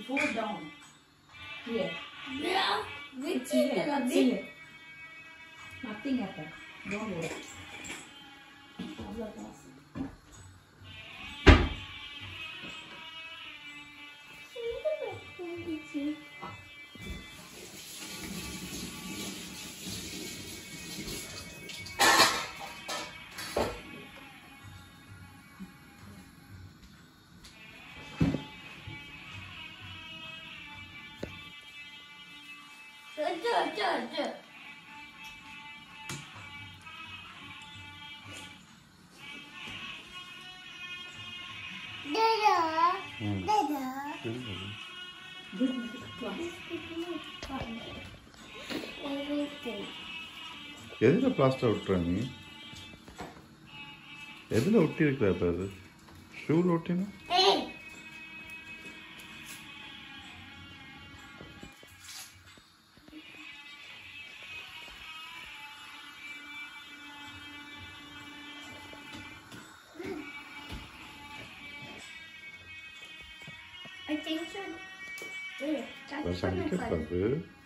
fall down. Here. Yeah, It's here. It's here. Nothing happened. Don't worry. எதுல plaster ஒட்டுற நீ? எதுல ஒட்டி இருக்கிற? அப்ப அது ஷூல ஒட்டினா? I think so. That's